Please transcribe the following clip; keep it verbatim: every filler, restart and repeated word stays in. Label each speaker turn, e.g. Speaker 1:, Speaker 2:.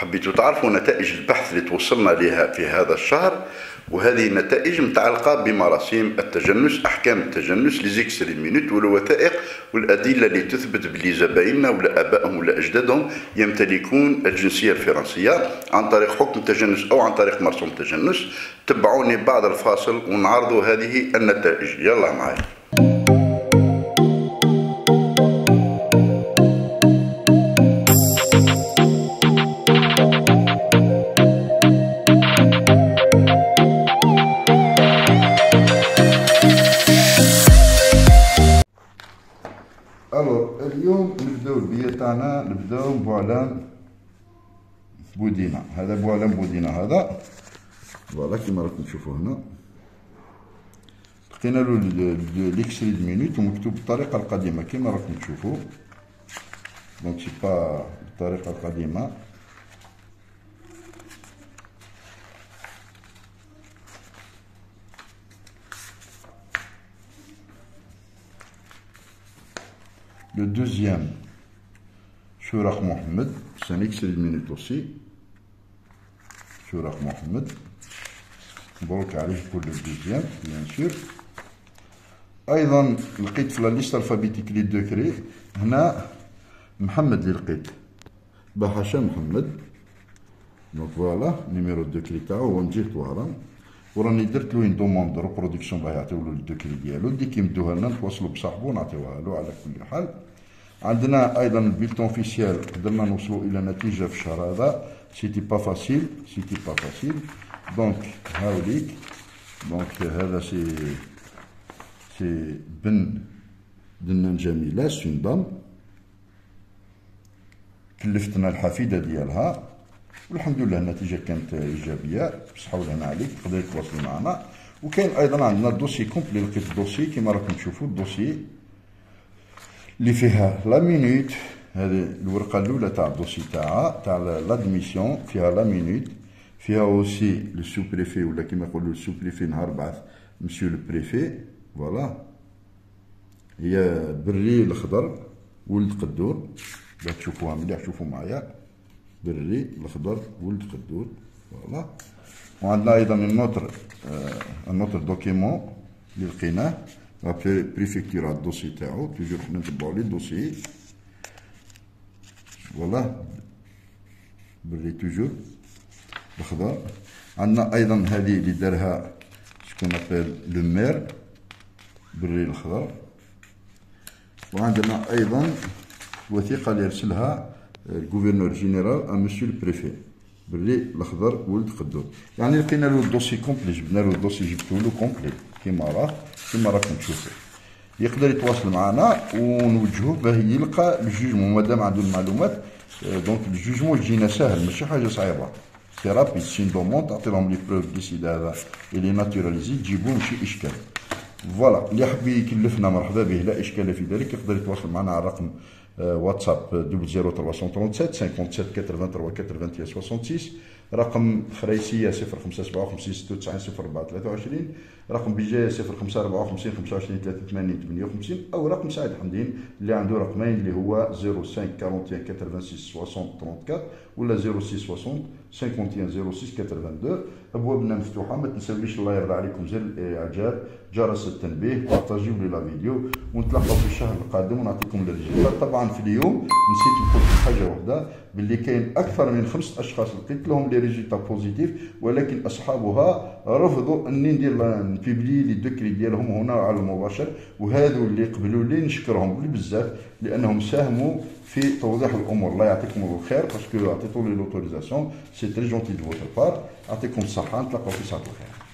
Speaker 1: حبيتوا تعرفوا نتائج البحث اللي توصلنا لها في هذا الشهر، وهذه النتائج متعلقة بمراسيم التجنس، أحكام التجنس، ليزيكستري مينوت والوثائق والأدلة اللي تثبت بلي زبايننا ولا آبائهم ولا أجدادهم يمتلكون الجنسية الفرنسية عن طريق حكم تجنس أو عن طريق مرسوم تجنس. تبعوني بعد الفاصل ونعرضوا هذه النتائج. يلا معايا. الو اليوم نبداو البيئة تاعنا، نبداو بوعلام بودينا. هذا بوعلام بودينا هذا فوالا كيما راكم تشوفوا هنا، لقينا له ليكستري دو مينوت ومكتوب بالطريقة القديمة كيما راكم تشوفوا، دونك سي با بالطريقة القديمة. Le deuxième, Chouraq Mohamed, c'est un extrait de minute aussi. Chouraq Mohamed. مبروك عليه pour le deuxième, bien sûr. أيضا لقيت في الليست الفابيتيك لي دوكري هنا محمد اللي لقيت بحاشا محمد. دونك فوالا نيميرو دوكري تاعو هو من جهة وهران، وراني درت له اون دوموند ريبرودكسيون باه يعطيولو الدوكري ديالو، دي كي يمدوها لنا نتواصلو بصاحبو ونعطيوها له. على كل حال عندنا ايضا البيلتون اوفيسيال، قدرنا نوصلو الى نتيجه في الشهر هذا. سيتي با فاسيل سيتي با فاسيل دونك هاوليك. دونك هذا سي سي بن دنان جميله سندم، كلفتنا الحفيده ديالها والحمد لله النتيجه كانت ايجابيه. بصحه والهنا عليك، تقدروا تواصلوا معنا. وكاين ايضا عندنا الدوسي كومبلي، لقيت الدوسي كيما راكم تشوفوا الدوسي اللي فيها لا مينوت. هذه الورقه الاولى تاع الدوسي تاعها تاع لادميسيون، فيها لا مينوت، فيها اوسي لو سو بريفي ولا كيما يقولوا السو بريفي نهار بعث مسيو لو بريفي. فوالا هي بري الخضر ولد قدور، باش تشوفوها مليح، شوفوا معايا بري الخضر ولد قدور. فوالا وعندنا ايضا النوتر النوتر دوكيمون اللي لقيناه بريفكتورا الدوسي تاعو، توجور حنا نتبعو لي الدوسي. فوالا بري توجور الخضر. عندنا ايضا هذه اللي دارها شكون ابيل لو مير بري الخضر. وعندنا ايضا وثيقه اللي رسلها الجوفرنور جينيرال ا مسيو البريفي بري الخضر ولد قدور. يعني لقينا له الدوسي كومبلي، جبنا له الدوسي جبتو له كومبلي كيما راه كيما راكم تشوفوا. يقدر يتواصل معنا ونوجهوه باه يلقى الجوجمون مادام عنده المعلومات. دونك الجوجمون يجينا ساهل ماشي حاجه صعيبه، سي رابيد، سي دوموند تعطي لهم لي بروف ديسيد هذا اللي ناتوراليزي تجيبوه ماشي اشكال. فوالا اللي يحب يكلفنا مرحبا به، لا اشكال في ذلك. يقدر يتواصل معنا على رقم واتساب زيرو ثلاثة ثلاثة ثلاثة خمسة سبعة ثمانية ثلاثة ثمانية ستة ستة، رقم خريسية صفر خمسة سبعة خمسين ستة وتسعين صفر أربعة ثلاثة وعشرين، رقم بجاية صفر خمسة أربعة خمسين خمسة وعشرين ثلاثة وثمانين ثمانية وخمسين، أو رقم سعيد حمدين اللي عنده رقمين اللي هو زيرو خمسة واحد واحد ثمانية ستة ستين ثمانية أربعة ولا زيرو ستة ستين خمسة واحد زيرو ستة اثنين اثنين. أبوابنا مفتوحة، ما تنساوش الله يرضى عليكم زر الإعجاب، جرس التنبيه، بارطاجيو لي لا فيديو، ونتلاقاو في الشهر القادم ونعطيكم الريزلت. طبعا في اليوم نسيت نقول حاجة واحدة، باللي كاين أكثر من خمسة أشخاص لقيت لهم لي ريزلت بوزيتيف، ولكن أصحابها رفضوا أني ندير نبيبلي لي دوكري ديالهم هنا على المباشر. وهذو اللي قبلوا لي نشكرهم بزاف لأنهم ساهموا في توضيح الأمور. الله يعطيكم الخير باسكو عطيتوا لي لوتوريزاسيون، سي تري جونتي دو فوتر بار. يعطيكم الصحة، نتلاقاو في ساعة الخير.